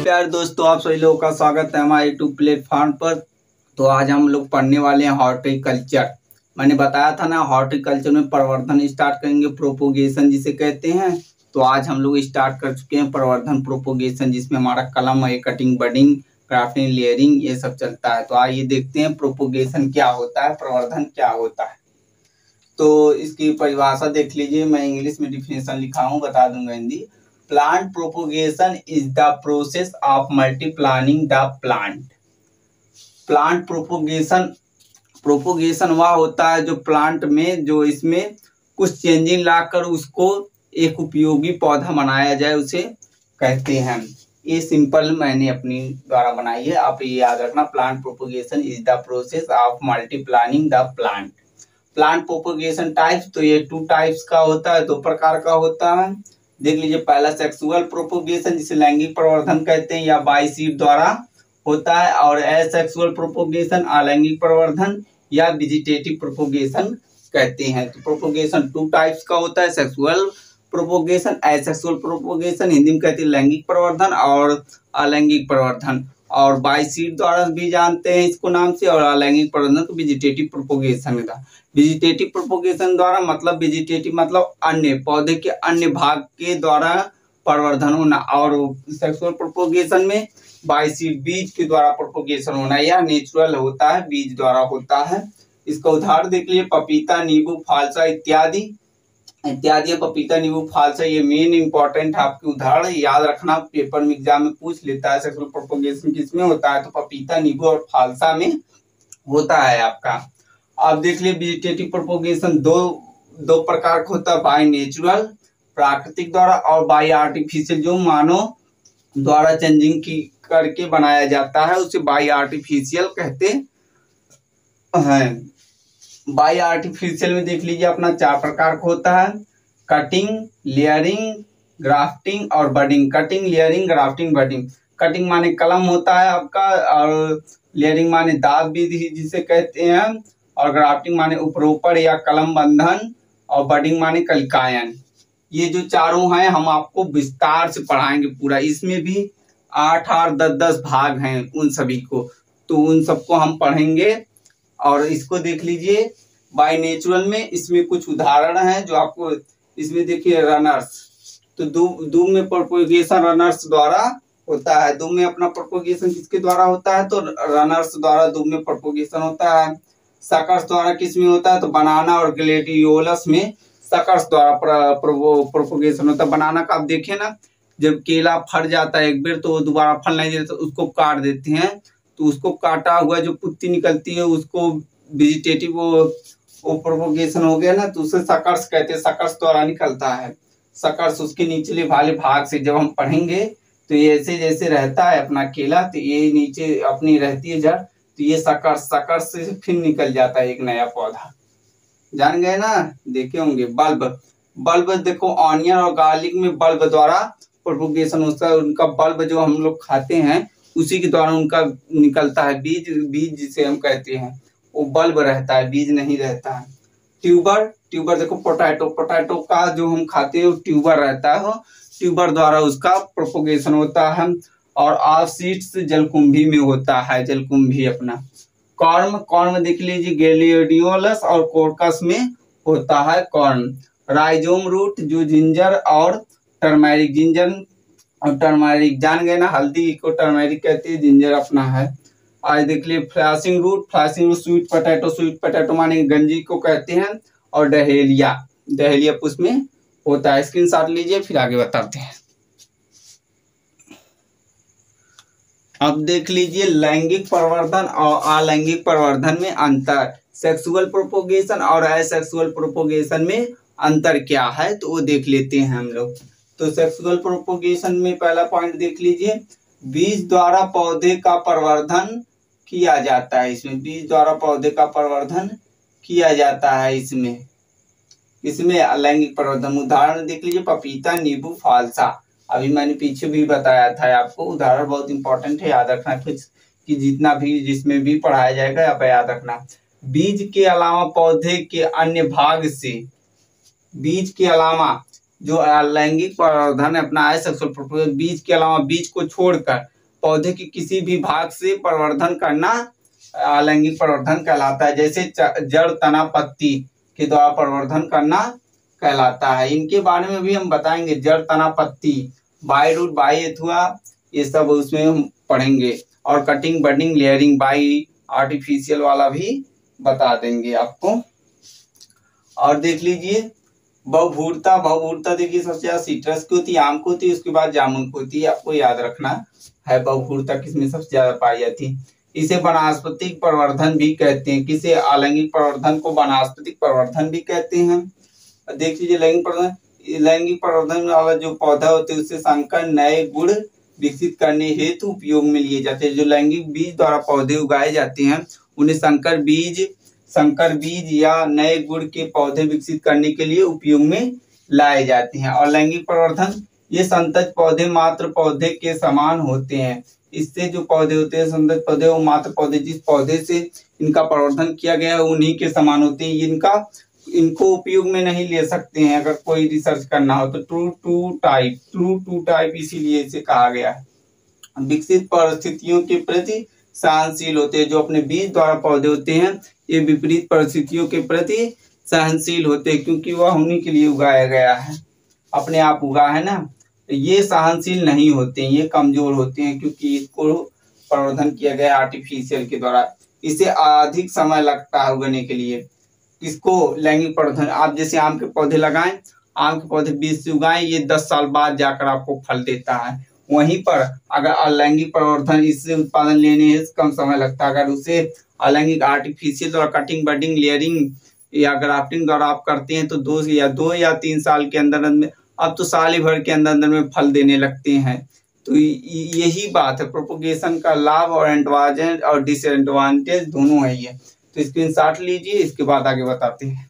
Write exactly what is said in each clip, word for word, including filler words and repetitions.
प्यार दोस्तों, आप सभी लोगों का स्वागत है हमारे यूट्यूब प्लेटफॉर्म पर। तो आज हम लोग पढ़ने वाले हैं हॉर्टिकल्चर। मैंने बताया था ना, हॉर्टिकल्चर में प्रवर्धन स्टार्ट करेंगे, प्रोपोगेशन जिसे कहते हैं। तो आज हम लोग स्टार्ट कर चुके हैं प्रवर्धन प्रोपोगेशन, जिसमें हमारा कलम है, कटिंग, बडिंग, ग्राफ्टिंग, लेयरिंग, ये सब चलता है। तो आइए देखते हैं प्रोपोगेशन क्या होता है, प्रवर्धन क्या होता है। तो इसकी परिभाषा देख लीजिए, मैं इंग्लिश में डिफिनेशन लिखा हूँ, बता दूंगा Hindi. Plant propagation is the process of multiplying the plant. Plant propagation propagation वह होता है जो प्लांट में, जो इसमें कुछ चेंजिंग लाकर उसको एक उपयोगी पौधा बनाया जाए, उसे कहते हैं। ये सिंपल मैंने अपनी द्वारा बनाई है, आप ये याद रखना। Plant propagation is the process of multiplying the plant. Plant propagation types, तो ये टू टाइप्स का होता है, दो प्रकार का होता है। देख लीजिए, पहला सेक्सुअल प्रोपोगेशन, जिसे लैंगिक प्रवर्धन कहते हैं या बाई सीड द्वारा होता है, और एसेक्सुअल प्रोपोगेशन अलैंगिक प्रवर्धन या वेजिटेटिव प्रोपोगेशन कहते हैं। तो प्रोपोगेशन टू टाइप्स का होता है, sexual propagation, asexual propagation, Hindi में कहते हैं लैंगिक प्रवर्धन और अलैंगिक प्रवर्धन, और बाई सीड द्वारा भी जानते हैं इसको नाम से, और अलैंगिक प्रवर्धन को वेजिटेटिव प्रोपोगेशन का। वेजिटेटिव प्रोपोगेशन द्वारा मतलब, वेजिटेटिव मतलब अन्य पौधे के अन्य भाग के द्वारा प्रवर्धन होना, और सेक्सुअल प्रोपोगेशन में बाई सीड बीज के द्वारा प्रोपोगेशन होना, यह नेचुरल होता है, बीज द्वारा होता है। इसका उदाहरण देख लीजिए, पपीता, नींबू, फालसा इत्यादि इत्यादि पपीता, नींबू, फालसा, ये मेन इंपॉर्टेंट है आपके उदाहरण याद रखना, पेपर में एग्जाम में पूछ लेता है सेक्सुअल प्रोपोगेशन किसमें होता है, तो पपीता, नींबू और फालसा में होता है आपका। आप देख लिए वेजिटेटिव प्रोपोगेशन दो दो प्रकार का होता है, बाय नेचुरल प्राकृतिक द्वारा, और बाय आर्टिफिशियल जो मानव द्वारा चेंजिंग की करके बनाया जाता है, उसे बाय आर्टिफिशियल कहते हैं। बाय आर्टिफिशियल में देख लीजिए अपना चार प्रकार का होता है, कटिंग, लेयरिंग, ग्राफ्टिंग और budding. Cutting, layering, grafting, budding. Cutting माने कलम होता है आपका, और लेयरिंग माने दाब विधि जिसे कहते हैं, और ग्राफ्टिंग माने उपरोपर या कलम बंधन, और बडिंग माने कलिकायन। ये जो चारों हैं हम आपको विस्तार से पढ़ाएंगे पूरा। इसमें भी आठ आठ दस दस भाग हैं उन सभी को, तो उन सबको हम पढ़ेंगे। और इसको देख लीजिए, बाय नेचुरल में इसमें कुछ उदाहरण हैं जो आपको इसमें देखिए, रनर्स। तो दूब में प्रोपोगेशन रनर्स द्वारा होता है। दूब में अपना प्रोपोगेशन किसके द्वारा होता है, तो रनर्स द्वारा दूब में प्रोपोगेशन होता है। सकर्स द्वारा किस में होता है, तो बनाना और ग्लेडियोलस में सकर्स द्वारा प्रोपोगेशन होता है। बनाना का आप देखिए ना, जब केला फट जाता है एक बार, तो दोबारा फल नहीं देता, तो उसको काट देते हैं, तो उसको काटा हुआ जो पुत्ती निकलती है उसको वेजिटेटिव वो प्रोपोगेशन हो गया ना, तो उसे सकर्स कहते हैं, सकर्स द्वारा निकलता है। सकर्स उसके निचले वाले भाग से जब हम पढ़ेंगे, तो ये ऐसे जैसे रहता है अपना केला, तो ये नीचे अपनी रहती है जड़, तो ये सकर्स सकर्स से फिर निकल जाता है एक नया पौधा। जान गए ना, देखे होंगे। बल्ब, बल्ब देखो, ऑनियन और गार्लिक में बल्ब द्वारा प्रोपोगेशन होता है। उनका बल्ब जो हम लोग खाते हैं उसी के द्वारा उनका निकलता है बीज, बीज जिसे हम कहते हैं, वो बल्ब रहता है, बीज नहीं रहता है। ट्यूबर, ट्यूबर देखो, पोटैटो, पोटैटो का जो हम खाते हैं वो ट्यूबर रहता है, ट्यूबर द्वारा उसका प्रोपोगेशन होता है। और ऑफ सीड्स जलकुंभी में होता है, जलकुंभी अपना। कॉर्म, कॉर्म देख लीजिए, ग्लेडियोलस और कोर्कस में होता है कॉर्म। राइजोम रूट, जो जिंजर और टर्मेरिक, जिंजर और टर्मेरिक जान गए ना, हल्दी को टर्मेरिक कहते हैं, जिंजर अपना है। आज देख लिए flashing root, flashing root, sweet potato, sweet potato माने गंजी को कहते हैं, और डहेलिया, डहेलिया पुष्प में होता है। स्क्रीनशॉट लीजिए, फिर आगे बताते हैं। अब देख लीजिए लैंगिक प्रवर्धन और अलैंगिक प्रवर्धन में अंतर, सेक्सुअल प्रोपोगेशन और असेक्सुअल प्रोपोगेशन में अंतर क्या है, तो वो देख लेते हैं हम लोग। तो सेक्सुअल प्रोपोगेशन में पहला पॉइंट देख लीजिए, बीज द्वारा पौधे का प्रवर्धन किया जाता है। इसमें बीज द्वारा पौधे का प्रवर्धन किया जाता है, इसमें इसमें अलैंगिक प्रवर्धन। उदाहरण देख लीजिए, पपीता, नींबू, फालसा। अभी मैंने पीछे भी बताया था आपको, उदाहरण बहुत इंपॉर्टेंट है, याद रखना कुछ कि जितना भी जिसमें भी पढ़ाया जाएगा आप याद रखना। बीज के अलावा पौधे के अन्य भाग से बीज के अलावा जो अलैंगिक प्रवर्धन अपना है सेक्सुअल प्रोपोगेशन, बीज के अलावा बीज को छोड़कर पौधे के किसी भी भाग से प्रवर्धन करना अलैंगिक प्रवर्धन कहलाता है। जैसे जड़, तना, पत्ती के द्वारा प्रवर्धन करना कहलाता है। इनके बारे में भी हम बताएंगे, जड़, तना, पत्ती, बाई रूट, बाई अथवा, ये सब उसमें हम पढ़ेंगे। और cutting, budding, layering, by artificial वाला भी बता देंगे आपको। और देख लीजिए बहुभूरता, बहुभूरता देखिए सबसे ज्यादा सिट्रस की होती है, आम को होती है, उसके बाद जामुन को होती है। आपको याद रखना है बहुभूरता किसमें सबसे ज्यादा पाई जाती है। इसे वनस्पतिक प्रवर्धन भी कहते हैं। किसे? अलैंगिक प्रवर्धन को वनस्पतिक प्रवर्धन भी कहते हैं। देख लीजिए लैंगिक प्रवर्धन, लैंगिक प्रवर्धन वाला जो पौधा होते हैं उससे संकर नए गुण विकसित करने हेतु उपयोग में लिए जाते हैं। जो लैंगिक बीज द्वारा पौधे उगाए जाते हैं उन्हें संकर बीज संकर बीज या नए गुण के पौधे विकसित करने के लिए उपयोग में लाए जाते हैं। और लैंगिक प्रवर्धन, ये संतत पौधे मात्र पौधे के समान होते हैं। इससे जो पौधे होते हैं संतत पौधे, वो मात्र पौधे जिस पौधे से इनका प्रवर्धन किया गया है उन्हीं के समान होते हैं। इनका इनको उपयोग में नहीं ले सकते हैं अगर कोई रिसर्च करना हो तो। True to type, true to type इसीलिए इसे कहा गया है। विकसित परिस्थितियों के प्रति सहनशील होते हैं। जो अपने बीज द्वारा पौधे होते हैं ये विपरीत परिस्थितियों के प्रति सहनशील होते हैं, क्योंकि वह उन्हीं के लिए उगाया गया है, अपने आप उगा है ना। ये सहनशील नहीं होते हैं, ये कमजोर होते हैं क्योंकि इसको प्रवर्धन किया गया आर्टिफिशियल के द्वारा। इसे अधिक समय लगता है उगने के लिए। इसको लैंगिक प्रवर्धन, आप जैसे आम के पौधे लगाएं, आम के पौधे बीज से उगाएं, ये दस साल बाद जाकर आपको फल देता है। वहीं पर अगर अलैंगिक प्रवर्धन, इससे उत्पादन लेने में कम समय लगता है। अगर उसे अलैंगिक आर्टिफिशियल द्वारा कटिंग, बडिंग, लेयरिंग या ग्राफ्टिंग द्वारा आप करते हैं तो दो या दो या तीन साल के अंदर अंदर, अब तो साल ही भर के अंदर अंदर में फल देने लगते हैं। तो यही बात है, प्रोपोगेशन का लाभ और एडवांटेज और डिसएडवांटेज दोनों है ये। तो स्क्रीनशॉट लीजिए, इसके बाद आगे बताते हैं।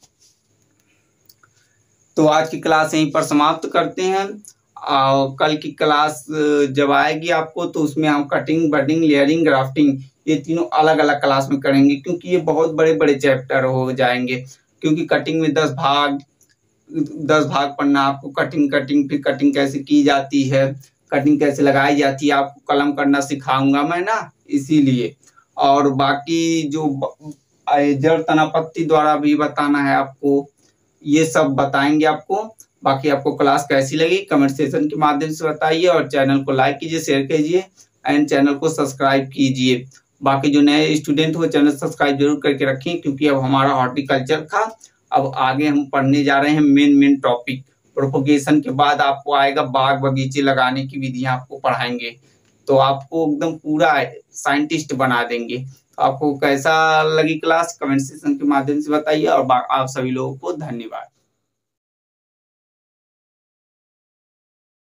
तो आज की क्लास यहीं पर समाप्त करते हैं। और कल की क्लास जब आएगी आपको तो उसमें हम कटिंग, बडिंग, लेयरिंग, ग्राफ्टिंग ये तीनों अलग अलग क्लास में करेंगे, क्योंकि ये बहुत बड़े बड़े चैप्टर हो जाएंगे। क्योंकि कटिंग में दस भाग दस भाग पढ़ना आपको। कटिंग कटिंग फिर कटिंग कैसे की जाती है, कटिंग कैसे लगाई जाती है, आपको कलम करना सिखाऊंगा मैं ना, इसीलिए। और बाकी जो जड़, तना, पत्ती द्वारा भी बताना है आपको, ये सब बताएंगे आपको। बाकी आपको क्लास कैसी लगी कमेंट सेक्शन के माध्यम से बताइए, और चैनल को लाइक कीजिए, शेयर कीजिए एंड चैनल को सब्सक्राइब कीजिए। बाकी जो नए स्टूडेंट हो चैनल सब्सक्राइब जरूर करके रखें, क्योंकि अब हमारा हॉर्टिकल्चर का अब आगे हम पढ़ने जा रहे हैं मेन मेन टॉपिक। प्रोपोगेशन के बाद आपको आएगा बाग बगीचे लगाने की विधियां आपको पढ़ाएंगे, तो आपको एकदम पूरा साइंटिस्ट बना देंगे। आपको कैसा लगी क्लास कमेंट सेक्शन के माध्यम से बताइए, और आप सभी लोगों को धन्यवाद।